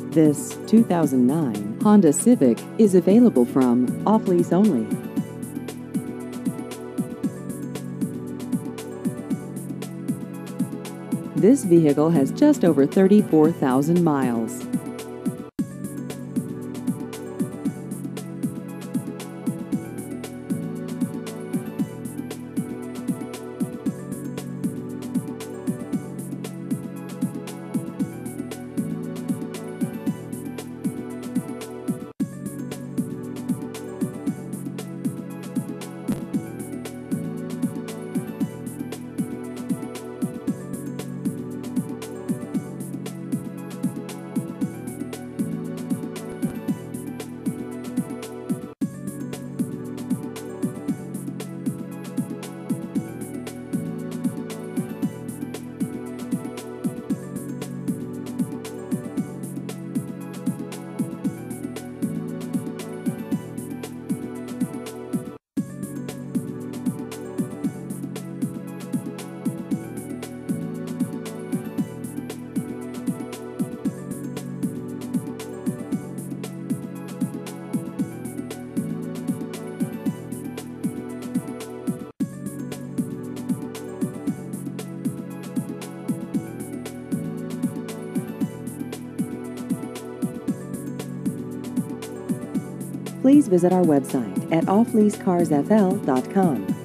This 2009 Honda Civic is available from off-lease only. This vehicle has just over 34,000 miles. Please visit our website at offleasecarsfl.com.